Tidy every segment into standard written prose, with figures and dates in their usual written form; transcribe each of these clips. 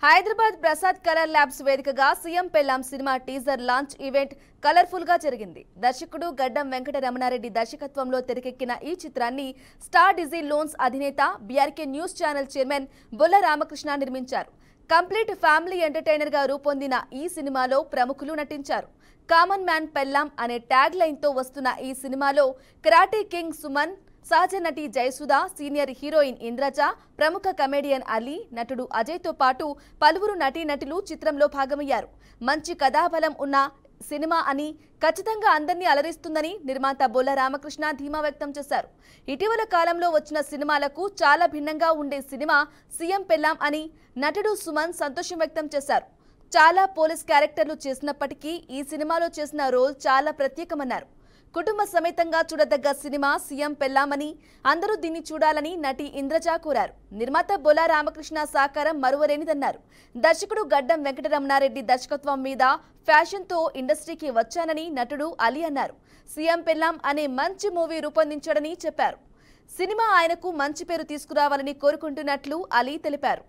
Hyderabad Prasad colour labs వేదికగా CM Pellam సినిమా teaser launch event colourful గా జరిగింది. దర్శకుడు గడ్డం వెంకట రమణారెడ్డి దర్శకత్వంలో తెరకెక్కిన ఈ చిత్రాన్ని స్టార్ డిజీ లోన్స్ అధినేత BRK news channel chairman Bolla Ramakrishna నిర్మించారు. కంప్లీట్ ఫ్యామిలీ ఎంటర్టైనర్ గా రూపొందిన ఈ సినిమాలో ప్రముఖులు నటించారు. కామన్ మ్యాన్ పెల్లాం అనే ట్యాగ్ లైన్ తో వస్తున్న ఈ సినిమాలో కరాటే కింగ్ సుమన్, సహజ నటి జయసుధ, సీనియర్ హీరోయిన్ ఇంద్రజ, ప్రముఖ కమెడియన్ అలీ, నటుడు అజయ్తో పాటు పలువురు నటీనటులు చిత్రంలో భాగమయ్యారు. మంచి కథాబలం ఉన్న సినిమా అని, ఖచ్చితంగా అందరినీ అలరిస్తుందని నిర్మాత బొల్ల రామకృష్ణ ధీమా వ్యక్తం చేశారు. ఇటీవల కాలంలో వచ్చిన సినిమాలకు చాలా భిన్నంగా ఉండే సినిమా సీఎం పెల్లాం అని నటుడు సుమన్ సంతోషం వ్యక్తం చేశారు. చాలా పోలీస్ క్యారెక్టర్లు చేసినప్పటికీ ఈ సినిమాలో చేసిన రోల్ చాలా ప్రత్యేకమన్నారు. కుటుంబ సమేతంగా చూడదగ్గ సినిమా సీఎం పెల్లామని, అందరూ దీన్ని చూడాలని నటి ఇంద్రజ కోరారు. నిర్మాత బొల్ల రామకృష్ణ సహకారం మరువలేనిదన్నారు. దర్శకుడు గడ్డం వెంకట రమణారెడ్డి దర్శకత్వం మీద ఫ్యాషన్తో ఇండస్ట్రీకి వచ్చానని నటుడు అలీ అన్నారు. సీఎం పెల్లాం అనే మంచి మూవీ రూపొందించాడని చెప్పారు. సినిమా ఆయనకు మంచి పేరు తీసుకురావాలని కోరుకుంటున్నట్లు అలీ తెలిపారు.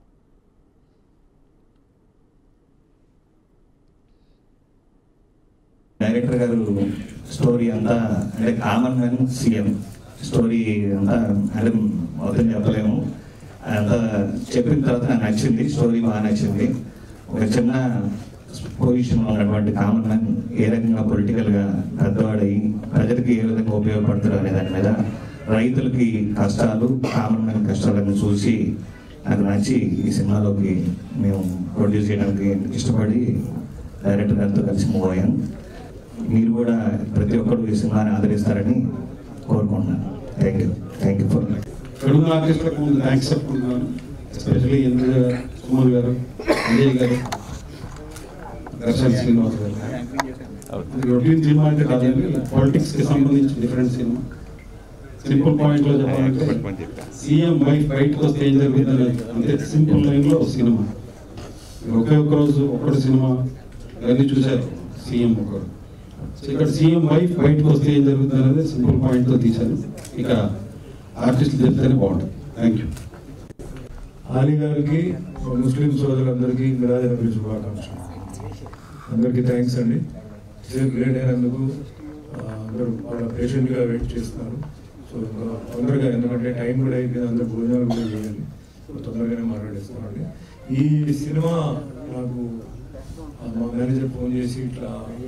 డైరెక్టర్ గారు స్టోరీ అంతా అంటే కామన్ మ్యాన్ సీఎం స్టోరీ అంతా అంటే మొత్తం చెప్పలేము. అంతా చెప్పిన తర్వాత నాకు నచ్చింది, స్టోరీ బాగా నచ్చింది. ఒక చిన్న పొజిషన్లో ఉన్నటువంటి కామన్ మ్యాన్ ఏ రకంగా పొలిటికల్గా పెద్దవాడై ప్రజలకి ఏ విధంగా ఉపయోగపడతారు అనే దాని మీద, రైతులకి కష్టాలు, కామన్ మ్యాన్ కష్టాలను చూసి నాకు నచ్చి ఈ సినిమాలోకి మేము ప్రొడ్యూస్ చేయడానికి ఇష్టపడి డైరెక్టర్ గారితో కలిసి మూవ్ అయ్యాను. మీరు కూడా ప్రతి ఒక్కరు ఈ సినిమాని ఆదరిస్తారని కోరుకుంటున్నాను. థ్యాంక్ యూ ఫర్ తెలుగు ఆర్టిస్టులకు ముందు థ్యాంక్స్ చెప్పుకుంటున్నాను. ఎస్పెషల్లీ ఇంద్ర సుమన్ గారు, అజయ్ గారు, దర్శన్ శ్రీనివాస్ గారు. రొటీన్ సినిమా అంటే కాదండి, పాలిటిక్స్కి సంబంధించి డిఫరెంట్ సినిమా. సింపుల్ పాయింట్లో చెప్పాలంటే సీఎం వైఫ్ బయటకు వస్తే ఏం జరుగుతుంది అంటే సింపుల్ లైన్లో సినిమా. ఒకే ఒక్క రోజు ఒక్కటి సినిమా ఇవన్నీ చూశారు. సీఎం ఒకరు, ఇక్కడ సీఎం వైఫ్ బయటకు వస్తే ఏం జరుగుతుంది అనేది సింపుల్ పాయింట్తో తీశారు. ఇక ఆర్టిస్టులు చెప్తేనే బాగుంటుంది. Thank you. అలీ గారికి, ముస్లిం సోదరులందరికీ మిలాద్ నబీ శుభాకాంక్షలు. అందరికీ థ్యాంక్స్ అండి. సేపు లేట్ అయినందుకు అందరూ చాలా పేషెంట్గా వెయిట్ చేస్తున్నారు. సో తొందరగా, ఎందుకంటే టైం కూడా అయిపోయింది, అందరూ భోజనాలు కూడా చేయాలి. సో తొందరగానే మాట్లాడేస్తున్నామండి. ఈ సినిమా నాకు మా మేనేజర్ ఫోన్ చేసి ఇట్లా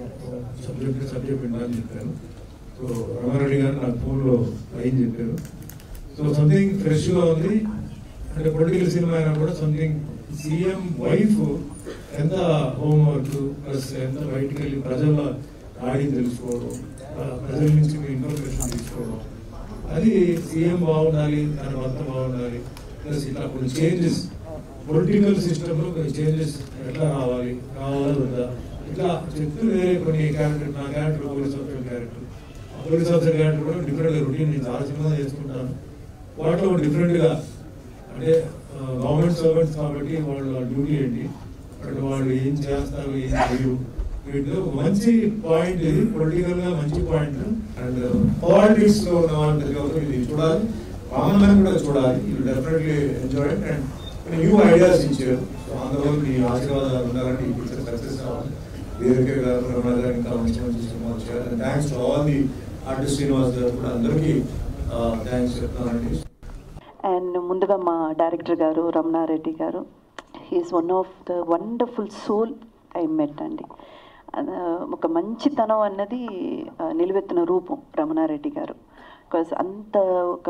సబ్జెక్ట్ వినాలని చెప్పాను. సో రమారెడ్డి గారు నాకు ఫోన్లో లైన్ చెప్పారు. సో సంథింగ్ ఫ్రెష్గా ఉంది. అంటే పొలిటికల్ సినిమా అయినా కూడా సంథింగ్ సీఎం వైఫ్ ఎంత హోంవర్క్ ప్లస్ ఎంత బయటికి వెళ్ళి ప్రజల ఆడిని తెలుసుకోవడం, ప్రజల నుంచి ఇన్ఫర్మేషన్ తీసుకోవడం, అది సీఎం బాగుండాలి, తన భర్త బాగుండాలి. ప్లస్ ఇట్లా కొన్ని చేంజెస్ పొలిటికల్ సిస్టంలో కొన్ని చేంజెస్ ఎట్లా కావాలా వద్దా, ఇట్లా చెప్తూ వేరే కొన్ని క్యారెక్టర్, నా character police officer character, police officer character కూడా డిఫరెంట్గా రొటీన్ నేను చాలా సినిమా చేసుకుంటాను. వాటిలో డిఫరెంట్గా అంటే గవర్నమెంట్ సర్వెంట్స్ కాబట్టి వాళ్ళ డ్యూటీ ఏంటి, అంటే వాళ్ళు ఏం చేస్తారు, ఏం చేయరు, వీటిలో మంచి పాయింట్ ఇది. పొలిటికల్గా మంచి పాయింట్ అండ్ పాలిటిక్స్లో ఉన్న వాళ్ళు ఇది చూడాలి, కామన్ మ్యాన్ కూడా చూడాలి. You definitely enjoy it and new ideas ఇచ్చారు. సో అందులో మీ ఆశీర్వాదాలు ఉండాలంటే ఈ పిక్చర్ సక్సెస్ కావాలి. బీఆర్కే గారు, రమణ గారు ఇంకా మంచి మంచి సినిమాలు చేయాలి. Thanks to all the artist, Srinivas garu కూడా అందరికీ థ్యాంక్స్ చెప్తానండి. అండ్ ముందుగా మా director garu Ramana Reddy garu, he's one of the wonderful soul I met అండి. ఒక మంచితనం అన్నది నిలువెత్తిన రూపం రమణారెడ్డి గారు. బికాజ్ అంత ఒక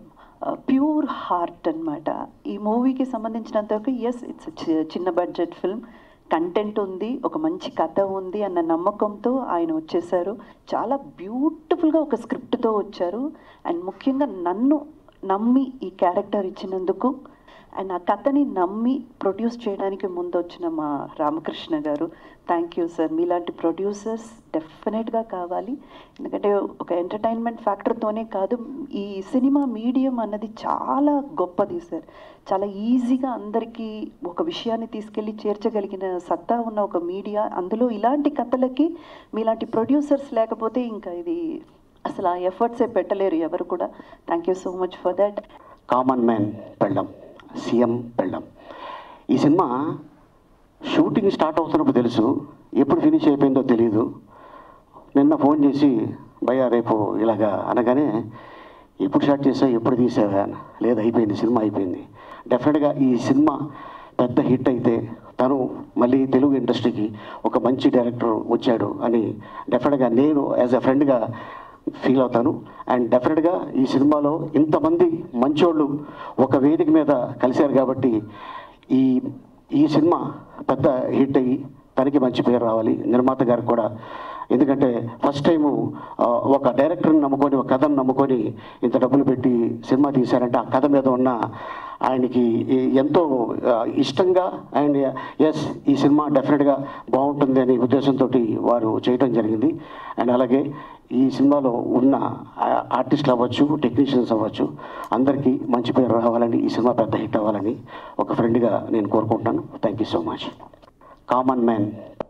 ప్యూర్ హార్ట్ అనమాట. ఈ మూవీకి సంబంధించినంతవరకు ఎస్, ఇట్స్ చిన్న బడ్జెట్ ఫిల్మ్, కంటెంట్ ఉంది, ఒక మంచి కథ ఉంది అన్న నమ్మకంతో ఆయన వచ్చేసారు. చాలా బ్యూటిఫుల్గా ఒక స్క్రిప్ట్తో వచ్చారు. అండ్ ముఖ్యంగా నన్ను నమ్మి ఈ క్యారెక్టర్ ఇచ్చినందుకు అండ్ ఆ కథని నమ్మి ప్రొడ్యూస్ చేయడానికి ముందు వచ్చిన మా Ramakrishna garu, thank you sir. మీలాంటి ప్రొడ్యూసర్స్ డెఫినెట్గా కావాలి. ఎందుకంటే ఒక ఎంటర్టైన్మెంట్ ఫ్యాక్టర్తోనే కాదు, ఈ సినిమా మీడియం అన్నది చాలా గొప్పది సార్. చాలా ఈజీగా అందరికీ ఒక విషయాన్ని తీసుకెళ్ళి చేర్చగలిగిన సత్తా ఉన్న ఒక మీడియా. అందులో ఇలాంటి కథలకి మీలాంటి ప్రొడ్యూసర్స్ లేకపోతే ఇంకా ఇది అసలు ఆ ఎఫర్ట్సే పెట్టలేరు ఎవరు కూడా. Thank you so much for that. Common man Pellam, CM Pellam, ఈ సినిమా షూటింగ్ స్టార్ట్ అవుతున్నప్పుడు తెలుసు, ఎప్పుడు ఫినిష్ అయిపోయిందో తెలియదు. నిన్న ఫోన్ చేసి భయ్యా రేపు ఇలాగా అనగానే ఎప్పుడు స్టార్ట్ చేసావు, ఎప్పుడు తీసావా? లేదు, అయిపోయింది, సినిమా అయిపోయింది. డెఫినెట్గా ఈ సినిమా పెద్ద హిట్ అయితే తను మళ్ళీ తెలుగు ఇండస్ట్రీకి ఒక మంచి డైరెక్టర్ వచ్చాడు అని డెఫినెట్గా నేను యాజ్ ఎ ఫ్రెండ్గా ఫీల్ అవుతాను. అండ్ డెఫినెట్గా ఈ సినిమాలో ఇంతమంది మంచోళ్ళు ఒక వేదిక మీద కలిశారు కాబట్టి ఈ సినిమా పెద్ద హిట్ అయ్యి తనకి మంచి పేరు రావాలి, నిర్మాత గారికి కూడా. ఎందుకంటే ఫస్ట్ టైము ఒక డైరెక్టర్ని నమ్ముకొని, ఒక కథను నమ్ముకొని ఇంత డబ్బులు పెట్టి సినిమా తీశారంటే ఆ కథ మీద ఉన్న ఆయనకి ఎంతో ఇష్టంగా అండ్ ఎస్ ఈ సినిమా డెఫినెట్గా బాగుంటుంది అనే ఉద్దేశంతో వారు చేయడం జరిగింది. అండ్ అలాగే ఈ సినిమాలో ఉన్న ఆర్టిస్టులు అవ్వచ్చు, టెక్నీషియన్స్ అవ్వచ్చు, అందరికీ మంచి పేరు రావాలని, ఈ సినిమా పెద్ద హిట్ అవ్వాలని ఒక ఫ్రెండ్గా నేను కోరుకుంటున్నాను. Thank you so much. Common man